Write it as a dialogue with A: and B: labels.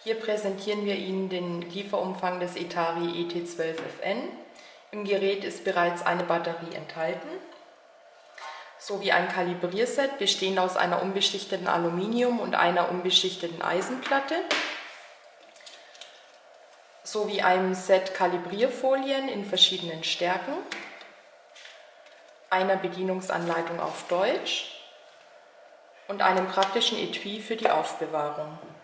A: Hier präsentieren wir Ihnen den Lieferumfang des Etari ET12FN. Im Gerät ist bereits eine Batterie enthalten, sowie ein Kalibrierset bestehend aus einer unbeschichteten Aluminium- und einer unbeschichteten Eisenplatte, sowie einem Set Kalibrierfolien in verschiedenen Stärken, einer Bedienungsanleitung auf Deutsch und einem praktischen Etui für die Aufbewahrung.